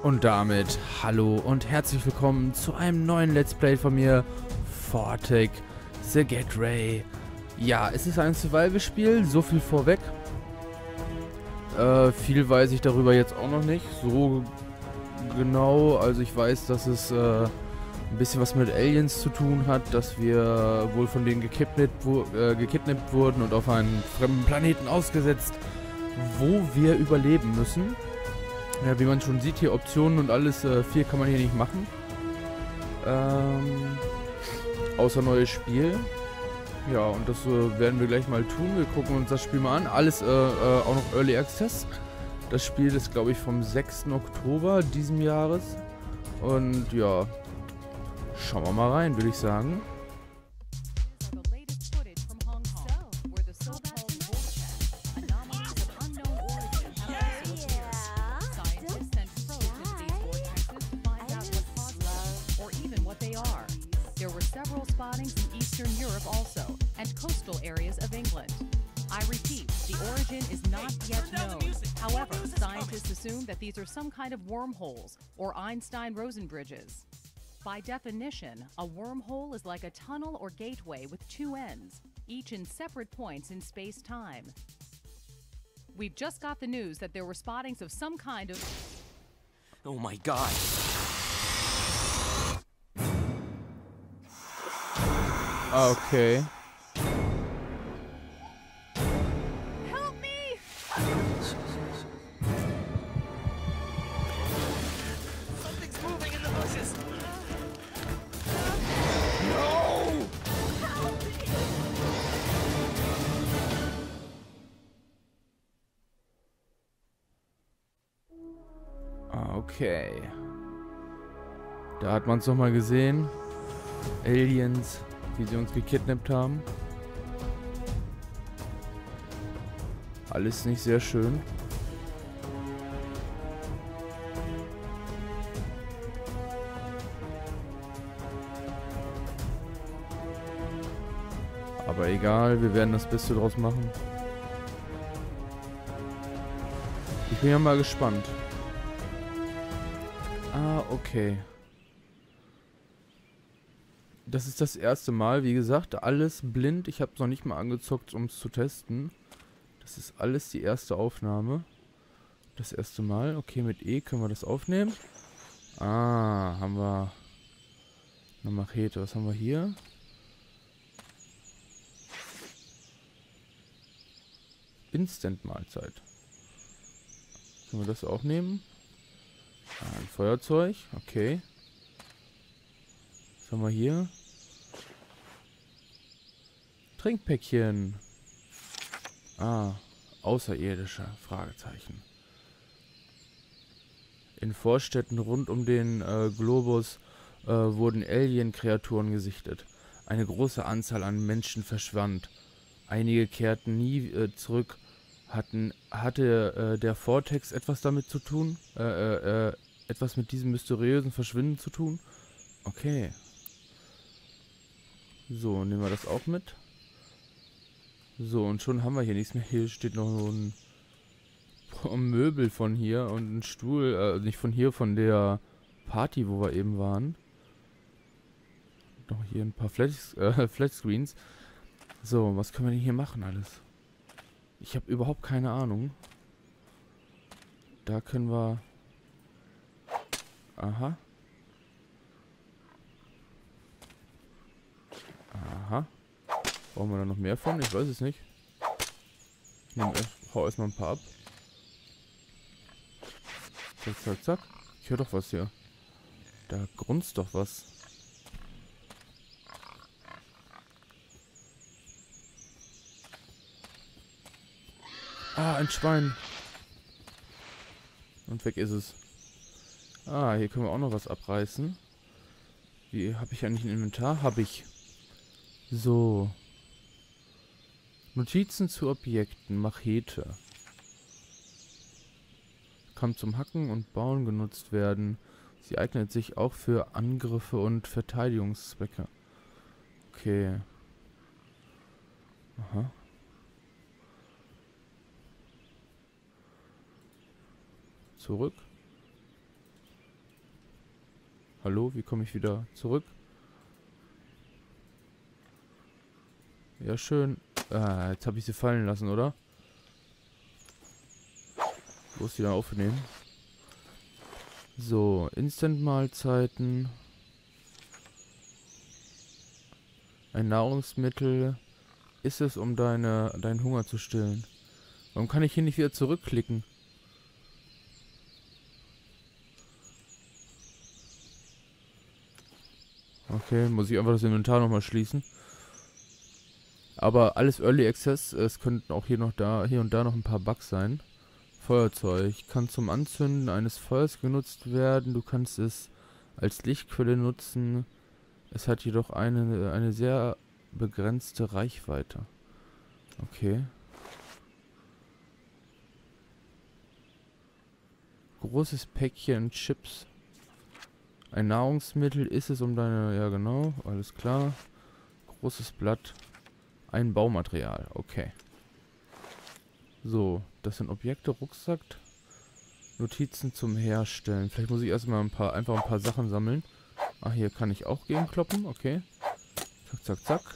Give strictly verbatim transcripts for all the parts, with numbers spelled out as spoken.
Und damit hallo und herzlich willkommen zu einem neuen Let's Play von mir, Vortec The Get Ray. Ja, es ist ein Survival-Spiel, so viel vorweg. Äh, viel weiß ich darüber jetzt auch noch nicht, so genau. Also ich weiß, dass es äh, ein bisschen was mit Aliens zu tun hat, dass wir wohl von denen gekidnappt, wo, äh, gekidnappt wurden und auf einen fremden Planeten ausgesetzt, wo wir überleben müssen. Ja, wie man schon sieht, hier Optionen und alles, äh, viel kann man hier nicht machen. Ähm, außer neues Spiel. Ja, und das äh, werden wir gleich mal tun. Wir gucken uns das Spiel mal an. Alles äh, äh, auch noch Early Access. Das Spiel ist, glaube ich, vom sechsten Oktober diesen Jahres. Und ja, schauen wir mal rein, würde ich sagen. There were several spottings in Eastern Europe also, and coastal areas of England. I repeat, the origin is not yet known. However, scientists assume that these are some kind of wormholes, or Einstein-Rosen bridges. By definition, a wormhole is like a tunnel or gateway with two ends, each in separate points in space-time. We've just got the news that there were spottings of some kind of... Oh my God! Okay. Help me! Something's moving in the bushes! Okay. Da hat man es nochmal gesehen. Aliens, wie sie uns gekidnappt haben. Alles nicht sehr schön. Aber egal, wir werden das Beste draus machen. Ich bin ja mal gespannt. Ah, okay. Das ist das erste Mal, wie gesagt, alles blind. Ich habe es noch nicht mal angezockt, um es zu testen. Das ist alles die erste Aufnahme. Das erste Mal. Okay, mit E können wir das aufnehmen. Ah, haben wir eine Machete. Was haben wir hier? Instant-Mahlzeit. Können wir das auch nehmen? Ah, ein Feuerzeug. Okay. Was haben wir hier? Trinkpäckchen. Ah, außerirdische Fragezeichen. In Vorstädten rund um den äh, Globus äh, wurden Alien-Kreaturen gesichtet. Eine große Anzahl an Menschen verschwand. Einige kehrten nie äh, zurück. Hatten, hatte äh, der Vortex etwas damit zu tun? Äh, äh, äh, etwas mit diesem mysteriösen Verschwinden zu tun? Okay. So, nehmen wir das auch mit. So, und schon haben wir hier nichts mehr. Hier steht noch ein, ein Möbel von hier und ein Stuhl. Äh, nicht von hier, von der Party, wo wir eben waren. Noch hier ein paar Flat, äh, Flatscreens. So, was können wir denn hier machen alles? Ich habe überhaupt keine Ahnung. Da können wir... Aha. Aha. Brauchen wir da noch mehr von? Ich weiß es nicht. Ich nehm erst, hau erstmal ein paar ab. Zack, zack, zack. Ich höre doch was hier. Da grunzt doch was. Ah, ein Schwein. Und weg ist es. Ah, hier können wir auch noch was abreißen. Wie, habe ich eigentlich ein Inventar? Habe ich. So. Notizen zu Objekten. Machete. Kann zum Hacken und Bauen genutzt werden. Sie eignet sich auch für Angriffe und Verteidigungszwecke. Okay. Aha. Zurück. hallo, wie komme ich wieder zurück? Ja, schön. Ah, jetzt habe ich sie fallen lassen, oder? Wo ist die dann aufnehmen? So, Instant-Mahlzeiten. Ein Nahrungsmittel. Ist es, um deine, deinen Hunger zu stillen? Warum kann ich hier nicht wieder zurückklicken? Okay, muss ich einfach das Inventar nochmal schließen. Aber alles Early Access. Es könnten auch hier noch da, hier und da noch ein paar Bugs sein. Feuerzeug kann zum Anzünden eines Feuers genutzt werden. Du kannst es als Lichtquelle nutzen. Es hat jedoch eine, eine sehr begrenzte Reichweite. Okay. Großes Päckchen Chips. Ein Nahrungsmittel ist es, um deine... Ja, genau. Alles klar. Großes Blatt. Ein Baumaterial. Okay. So, das sind Objekte, Rucksack. Notizen zum Herstellen. Vielleicht muss ich erstmal ein paar, einfach ein paar Sachen sammeln. Ah, hier kann ich auch gegenkloppen. Okay. Zack, zack, zack.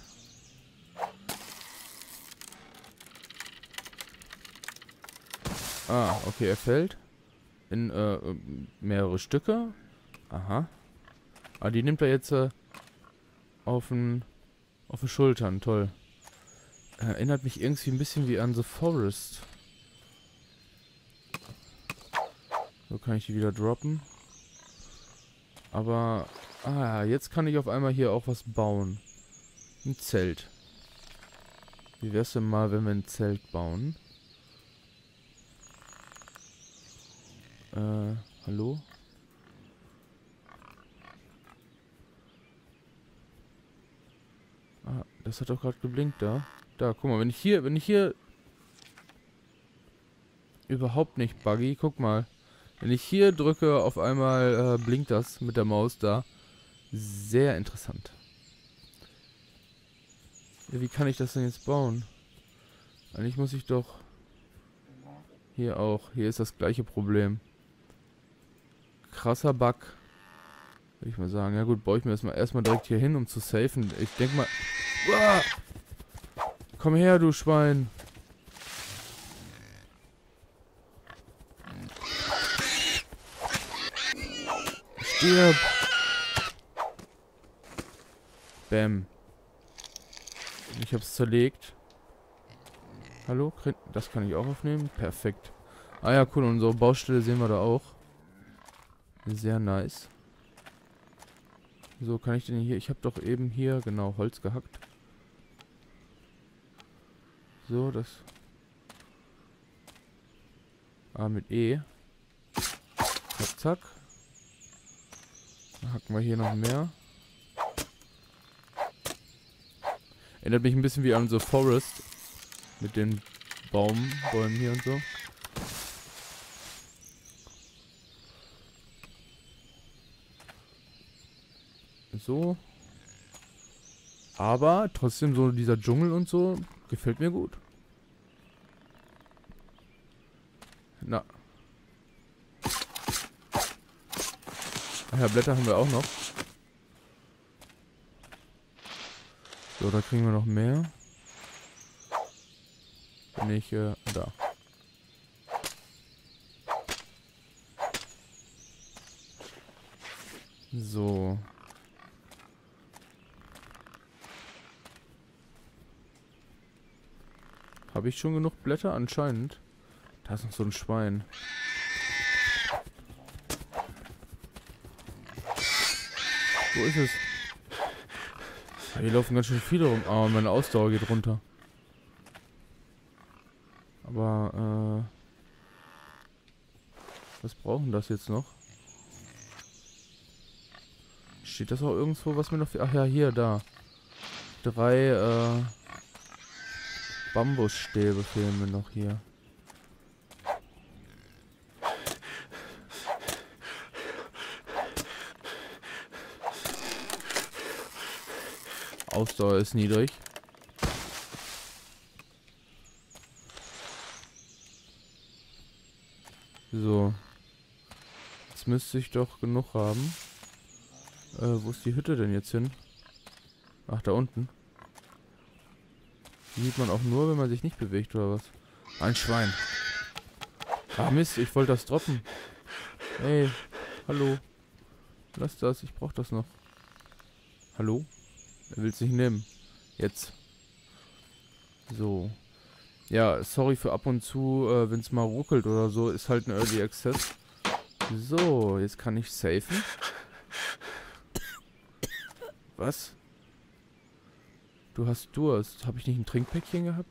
Ah, okay, er fällt. In äh, mehrere Stücke. Aha. Ah, die nimmt er jetzt äh, auf den auf den Schultern. Toll. Erinnert mich irgendwie ein bisschen wie an The Forest. So kann ich die wieder droppen. Aber, ah, jetzt kann ich auf einmal hier auch was bauen. Ein Zelt. Wie wär's denn mal, wenn wir ein Zelt bauen? Äh, hallo? Ah, das hat doch gerade geblinkt da. Da, guck mal, wenn ich hier, wenn ich hier... Überhaupt nicht buggy, guck mal. Wenn ich hier drücke, auf einmal äh, blinkt das mit der Maus da. Sehr interessant. Ja, wie kann ich das denn jetzt bauen? Eigentlich muss ich doch... Hier auch. Hier ist das gleiche Problem. Krasser Bug. Würde ich mal sagen. Ja gut, baue ich mir das mal erstmal direkt hier hin, um zu safen. Ich denke mal... Uah! Komm her, du Schwein. Stirb. Bäm. Ich hab's zerlegt. Hallo? Das kann ich auch aufnehmen? Perfekt. Ah ja, cool. Unsere Baustelle sehen wir da auch. Sehr nice. So, kann ich denn hier... Ich habe doch eben hier, genau, Holz gehackt. So, das... Ah, mit E. Zack, zack. Dann hacken wir hier noch mehr. Erinnert mich ein bisschen wie an The Forest. Mit den Baumbäumen hier und so. So. Aber trotzdem so dieser Dschungel und so gefällt mir gut. Na. Ach ja, Blätter haben wir auch noch. So, da kriegen wir noch mehr. Bin ich, äh, da. So. Habe ich schon genug Blätter? Anscheinend. Da ist noch so ein Schwein. Wo ist es? Hier laufen ganz schön viele rum. Ah, meine Ausdauer geht runter. Aber, äh... was brauchen das jetzt noch? Steht das auch irgendwo, was mir noch... Ach ja, hier, da. Drei, äh... Bambusstäbe fehlen mir noch hier. Ausdauer ist niedrig. So. Jetzt müsste ich doch genug haben. Äh, wo ist die Hütte denn jetzt hin? Ach, da unten. Die sieht man auch nur, wenn man sich nicht bewegt, oder was? Ein Schwein. Ach Mist, ich wollte das droppen. Ey, hallo. Lass das, ich brauch das noch. Hallo? Er will es nicht nehmen. Jetzt. So. Ja, sorry für ab und zu, äh, wenn es mal ruckelt oder so. Ist halt ein Early Access. So, jetzt kann ich safen. Was? Du hast Durst. Habe ich nicht ein Trinkpäckchen gehabt?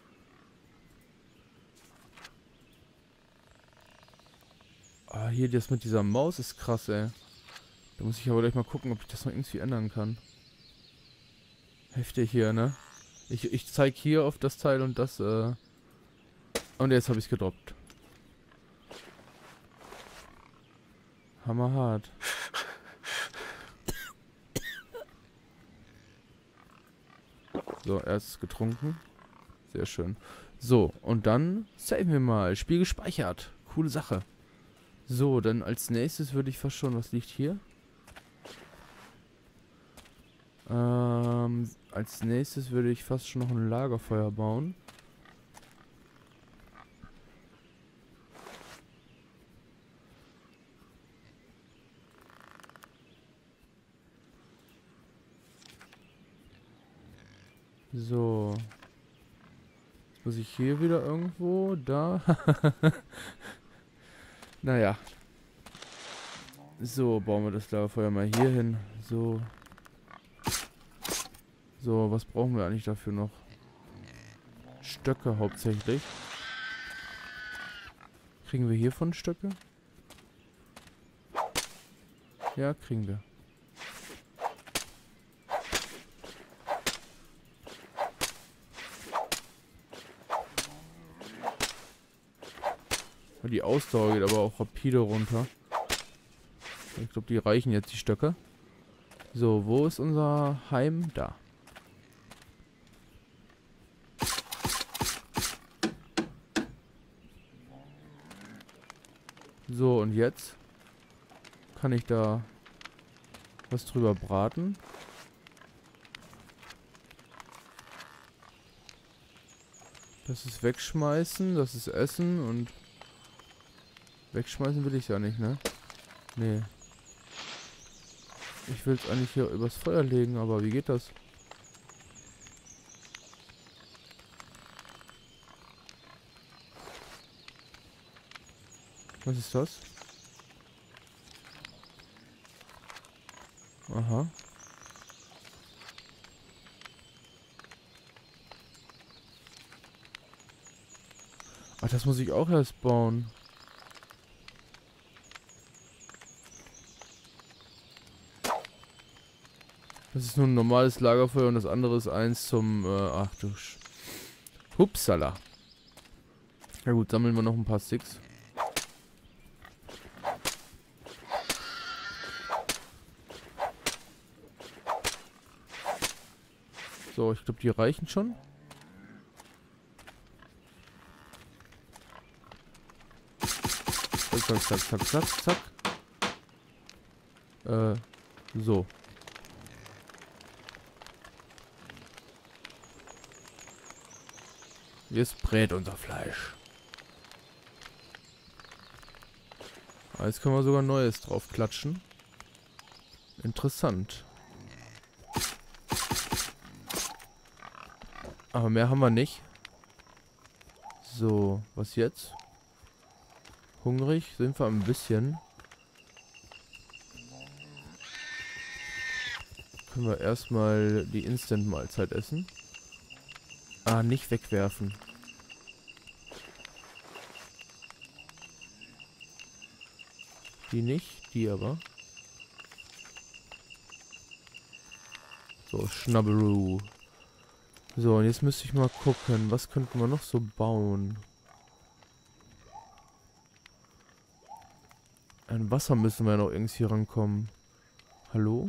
Ah, hier, das mit dieser Maus ist krass, ey. Da muss ich aber gleich mal gucken, ob ich das noch irgendwie ändern kann. Heftig hier, ne? Ich, ich zeige hier auf das Teil und das, äh... Und jetzt habe ich es gedroppt. Hammerhart. So, erst getrunken. Sehr schön. So, und dann saven wir mal. Spiel gespeichert. Coole Sache. So, dann als nächstes würde ich fast schon... Was liegt hier? Ähm, als nächstes würde ich fast schon noch ein Lagerfeuer bauen. So. Jetzt muss ich hier wieder irgendwo... Da. Naja. So, bauen wir das Lagerfeuer mal hier hin. So. So, was brauchen wir eigentlich dafür noch? Stöcke hauptsächlich. Kriegen wir hiervon Stöcke? Ja, kriegen wir. Die Ausdauer geht aber auch rapide runter. Ich glaube, die reichen jetzt, die Stöcke. So, wo ist unser Heim? Da. So, und jetzt kann ich da was drüber braten. Das ist wegschmeißen, das ist essen und wegschmeißen will ich ja nicht, ne? Nee. Ich will es eigentlich hier übers Feuer legen, aber wie geht das? Was ist das? Aha. Ach, das muss ich auch erst bauen. Das ist nur ein normales Lagerfeuer und das andere ist eins zum... Äh, ach du Sch... Hupsala. Na gut, sammeln wir noch ein paar Sticks. So, ich glaube, die reichen schon. Zack, zack, zack, zack, zack. Äh, so. Jetzt brät unser Fleisch. Ah, jetzt können wir sogar Neues drauf klatschen. Interessant. Aber mehr haben wir nicht. So, was jetzt? Hungrig sind wir ein bisschen. Können wir erstmal die Instant-Mahlzeit essen. Ah, nicht wegwerfen. Die nicht, die aber. So, Schnabberoo. So, und jetzt müsste ich mal gucken, was könnten wir noch so bauen? Ein Wasser müssen wir noch irgendwie rankommen. Hallo?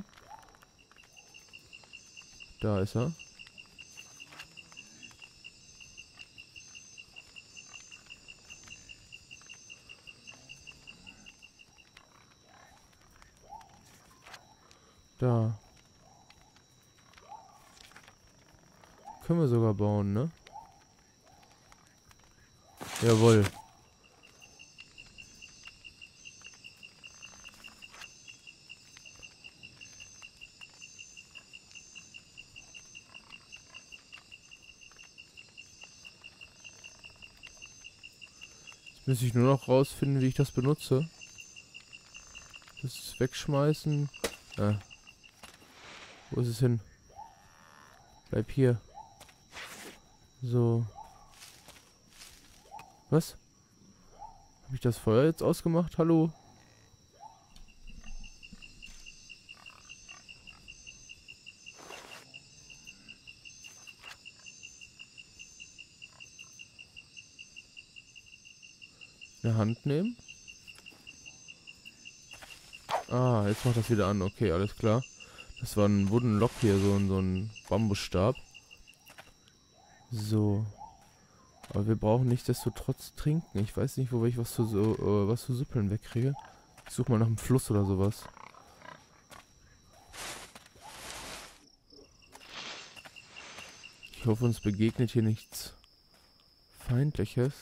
Da ist er. Können wir sogar bauen, ne? Jawohl. Jetzt muss ich nur noch rausfinden, wie ich das benutze. Das ist wegschmeißen. Ah. Wo ist es hin? Bleib hier. So. Was? Habe ich das Feuer jetzt ausgemacht? Hallo? Eine Hand nehmen? Ah, jetzt macht das wieder an. Okay, alles klar. Das war ein Wooden Lock hier, so ein, so ein Bambusstab. So. Aber wir brauchen nichtsdestotrotz trinken. Ich weiß nicht, wo ich was zu, so, äh, was zu Süppeln wegkriege. Ich suche mal nach einem Fluss oder sowas. Ich hoffe, uns begegnet hier nichts Feindliches.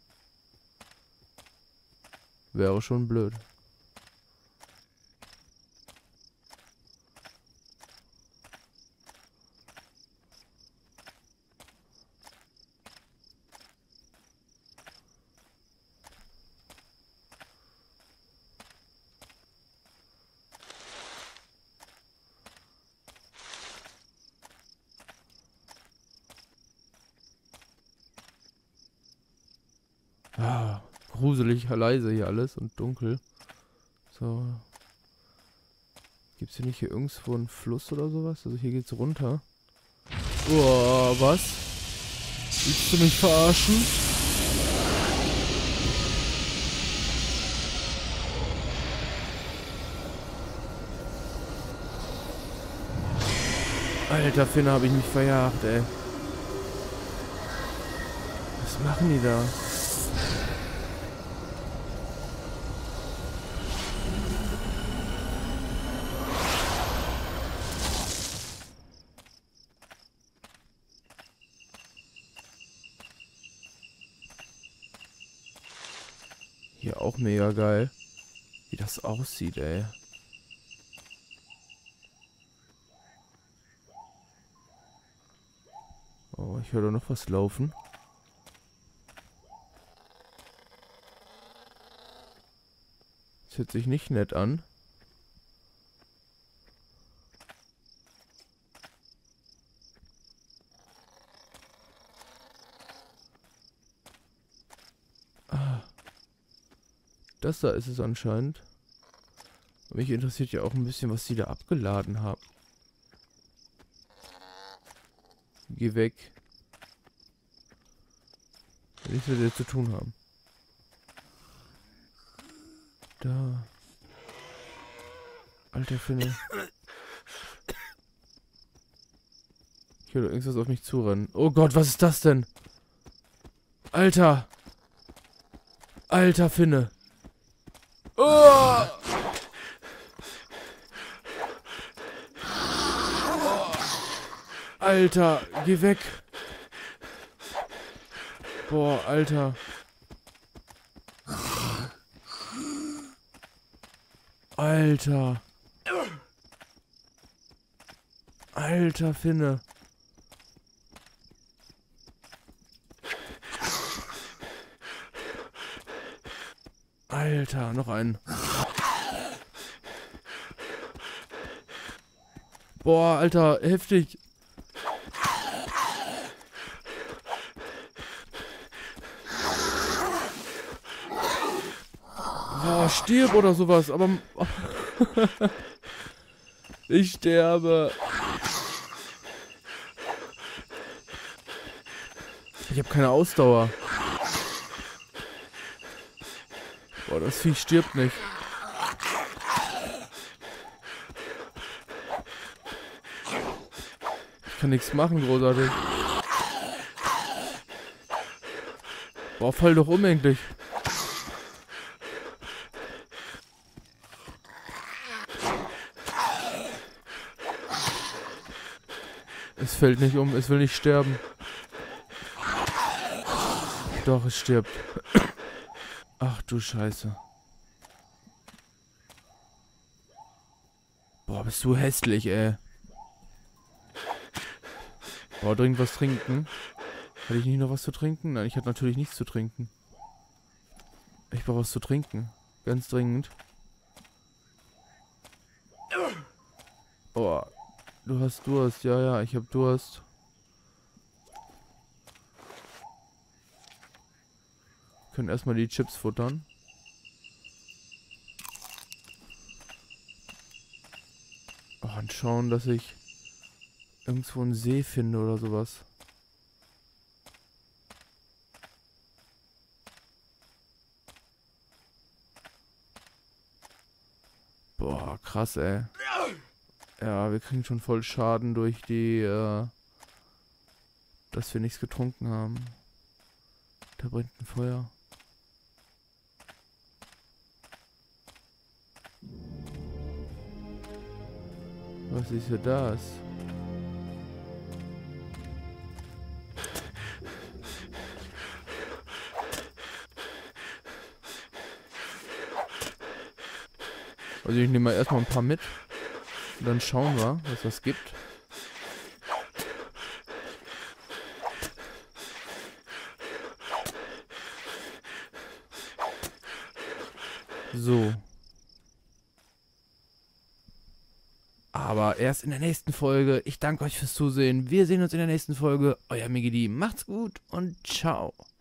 Wäre schon blöd. Ah, gruselig leise hier alles und dunkel. So. Gibt's hier nicht hier irgendwo einen Fluss oder sowas? Also hier geht's runter. Oh, was? Willst du mich verarschen? Alter Finne, habe ich mich verjagt, ey. Was machen die da? Hier auch mega geil, wie das aussieht, ey. Oh, ich höre da noch was laufen. Das hört sich nicht nett an. Ah. Das da ist es anscheinend. Mich interessiert ja auch ein bisschen, was die da abgeladen haben. Geh weg. Nichts mit dir zu tun haben. Da. Alter Finne. Ich höre irgendwas auf mich zurennen. Oh Gott, was ist das denn? Alter. Alter Finne. Oh! Alter, geh weg. Boah, Alter. Alter. Alter Finne. Alter, noch einen. Boah, Alter, heftig. Boah, stirb oder sowas, aber... Ich sterbe. Ich habe keine Ausdauer. Boah, das Vieh stirbt nicht. Ich kann nichts machen, großartig. Boah, fall doch um endlich. Es fällt nicht um, es will nicht sterben. Doch, es stirbt. Ach du Scheiße. Boah, bist du hässlich, ey. Boah, dringend was trinken. Hatte ich nicht noch was zu trinken? Nein, ich hatte natürlich nichts zu trinken. Ich brauche was zu trinken. Ganz dringend. Oh, du hast Durst. Ja, ja, ich habe Durst. Wir können erstmal die Chips futtern. Oh, und schauen, dass ich irgendwo einen See finde oder sowas. Boah, krass, ey. Ja, wir kriegen schon voll Schaden durch die, äh, dass wir nichts getrunken haben. Da brennt ein Feuer. Was ist hier das? Also ich nehme mal erstmal ein paar mit. Und dann schauen wir, was das gibt. So. Aber erst in der nächsten Folge. Ich danke euch fürs Zusehen. Wir sehen uns in der nächsten Folge. Euer Migidi. Macht's gut und ciao.